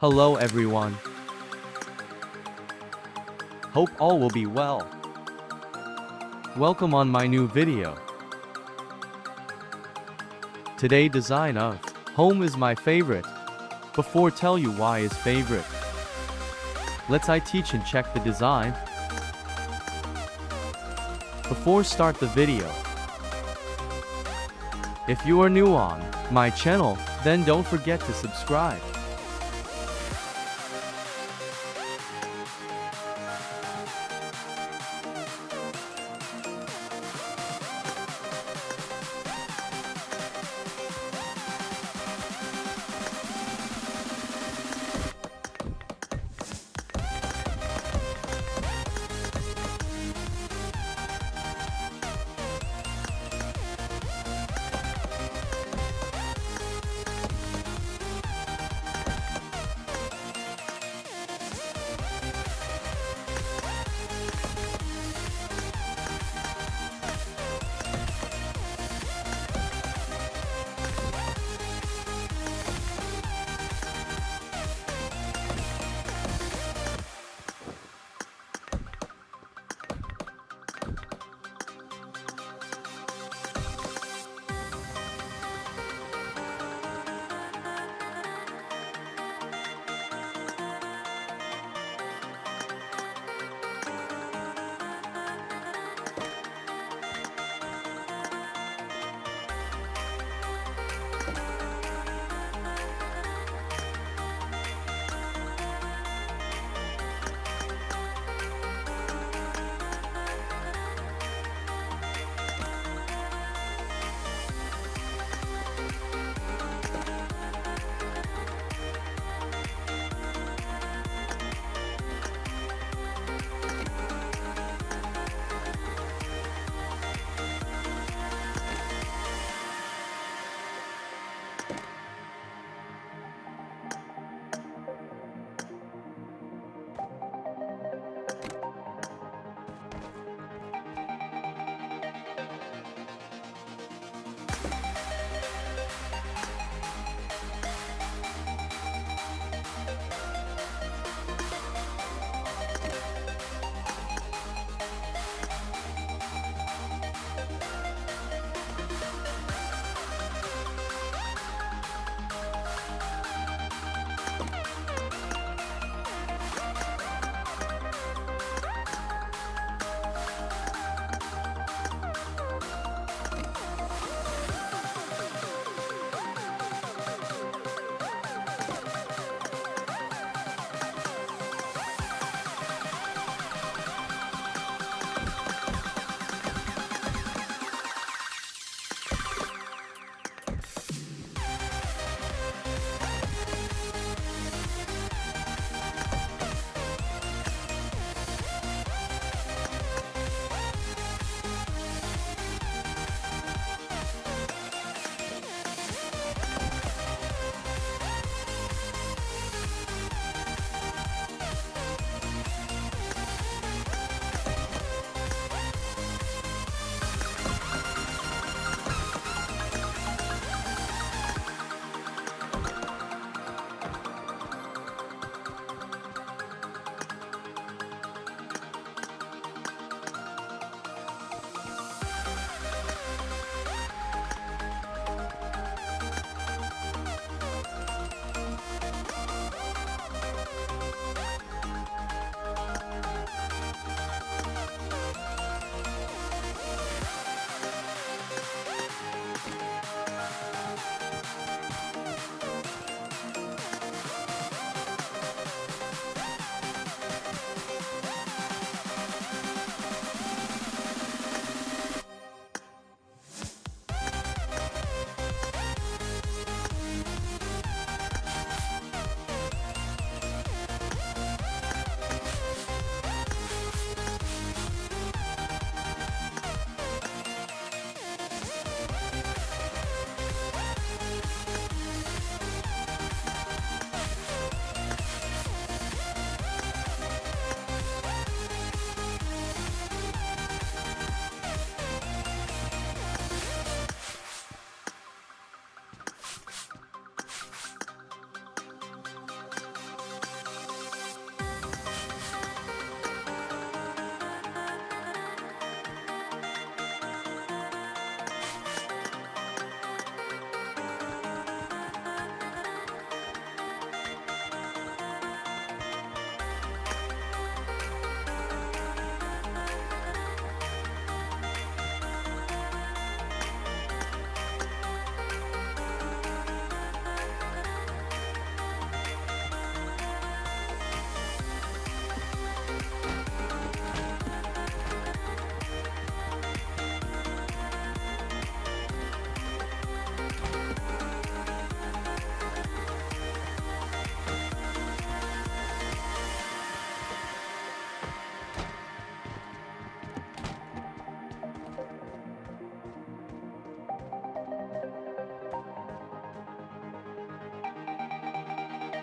Hello everyone. Hope all will be well. Welcome on my new video. Today design of home is my favorite. Before tell you why is favorite. Let's I teach and check the design. Before start the video. If you are new on my channel, then don't forget to subscribe.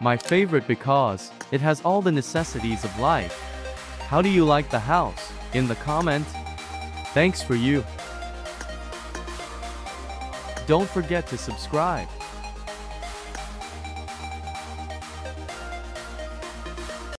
My favorite because it has all the necessities of life. How do you like the house? In the comment. Thanks for you. Don't forget to subscribe.